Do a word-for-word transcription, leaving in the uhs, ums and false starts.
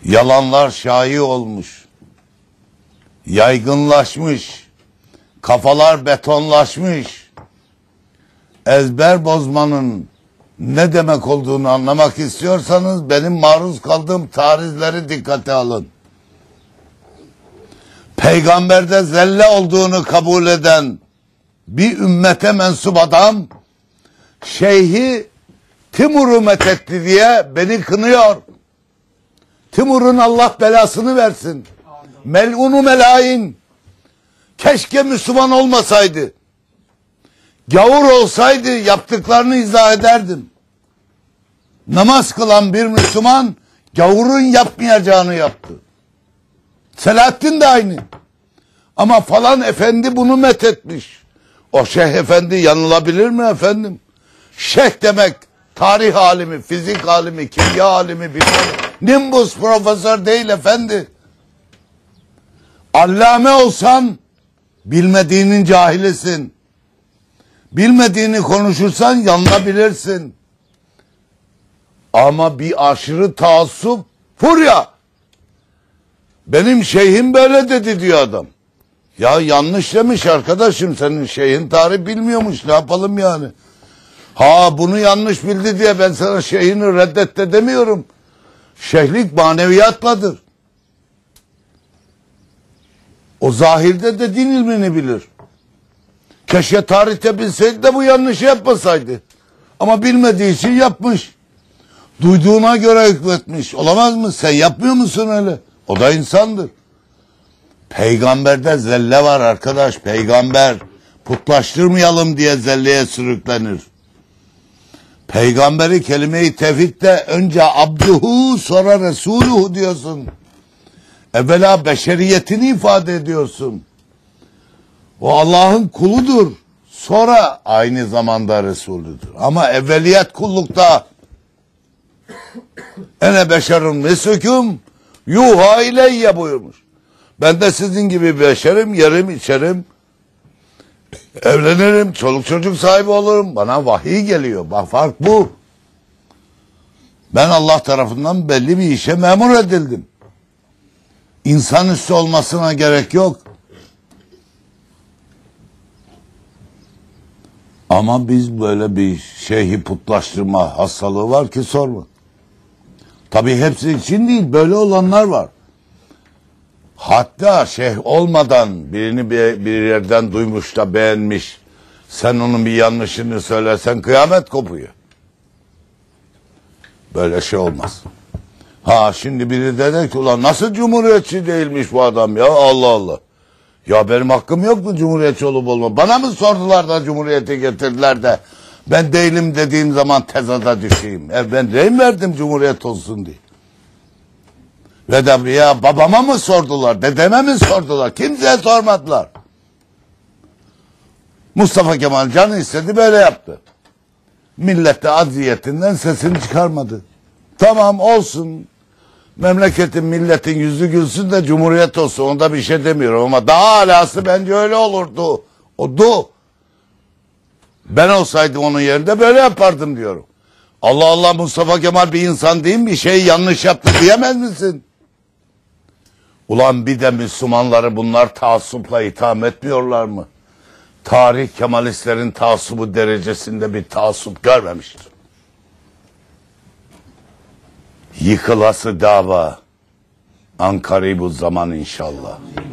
Yalanlar şai olmuş, yaygınlaşmış, kafalar betonlaşmış. Ezber bozmanın ne demek olduğunu anlamak istiyorsanız benim maruz kaldığım tarizleri dikkate alın. Peygamberde zelle olduğunu kabul eden bir ümmete mensup adam şeyhi Timur'u methetti diye beni kınıyor. Timur'un Allah belasını versin. Mel'unu melayin. Keşke Müslüman olmasaydı. Gavur olsaydı yaptıklarını izah ederdim. Namaz kılan bir Müslüman gavurun yapmayacağını yaptı. Selahaddin de aynı. Ama falan efendi bunu methetmiş. O şeyh efendi yanılabilir mi efendim? Şeyh demek tarih alimi, fizik alimi, kimya alimi, bilmem. Nimbus profesör değil efendi. Allame olsan bilmediğinin cahilisin. Bilmediğini konuşursan yanılabilirsin. Ama bir aşırı taassup furya. Benim şeyhim böyle dedi diyor adam. Ya yanlış demiş arkadaşım, senin şeyhin tarih bilmiyormuş, ne yapalım yani. Ha bunu yanlış bildi diye ben sana şeyhini reddet de demiyorum. Şeyhlik maneviyatladır. O zahirde de din ilmini bilir. Keşke tarihte bilseydi de bu yanlışı yapmasaydı. Ama bilmediği için yapmış. Duyduğuna göre hükmetmiş. Olamaz mı? Sen yapmıyor musun öyle? O da insandır. Peygamberde zelle var arkadaş. Peygamber putlaştırmayalım diye zelleye sürüklenir. Peygamberi kelime-i tevhidde önce abduhu sonra resuluhu diyorsun. Evvela beşeriyetini ifade ediyorsun. O Allah'ın kuludur. Sonra aynı zamanda Resulüdür. Ama evveliyet kullukta ene beşerun mesüküm yuha ileyye buyurmuş. Ben de sizin gibi beşerim, yerim, içerim, evlenirim, çoluk çocuk sahibi olurum. Bana vahiy geliyor. Bak fark bu. Ben Allah tarafından belli bir işe memur edildim. İnsanüstü olmasına gerek yok. Ama biz böyle bir şeyhi putlaştırma hastalığı var ki sorma. Tabii hepsi için değil, böyle olanlar var. Hatta şeyh olmadan birini bir, bir yerden duymuş da beğenmiş. Sen onun bir yanlışını söylersen kıyamet kopuyor. Böyle şey olmaz. Ha şimdi biri dedi ki ulan nasıl cumhuriyetçi değilmiş bu adam ya, Allah Allah. Ya benim hakkım yok mu cumhuriyetçi olup olma? Bana mı sordular da cumhuriyeti getirdiler de ben değilim dediğim zaman tezada düşeyim. E ben rehin verdim cumhuriyet olsun diye. Ve de ya babama mı sordular, dedeme mi sordular? Kimseye sormadılar. Mustafa Kemal canı istedi, böyle yaptı. Millet de aziyetinden sesini çıkarmadı. Tamam olsun. Memleketin, milletin yüzü gülsün de cumhuriyet olsun. Onda bir şey demiyorum ama daha alası bence öyle olurdu. Oldu. Ben olsaydım onun yerinde böyle yapardım diyorum. Allah Allah, Mustafa Kemal bir insan değil mi? Bir şey yanlış yaptı diyemez misin? Ulan bir de Müslümanları bunlar taassupla itham etmiyorlar mı? Tarih Kemalistlerin taassubu derecesinde bir taassup görmemiştir. Yıkılası dava an karibu zaman inşallah.